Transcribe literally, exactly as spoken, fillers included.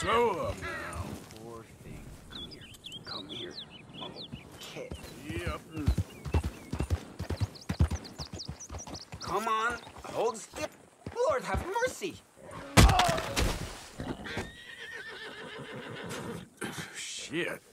Slow up now. Poor thing. Come here. Come here. Okay. Yep. Come on. Hold still. Lord have mercy. Shit.